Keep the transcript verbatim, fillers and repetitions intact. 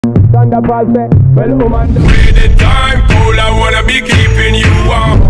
Thunderfall say, well, woman, with the time cold, I wanna be keeping you warm.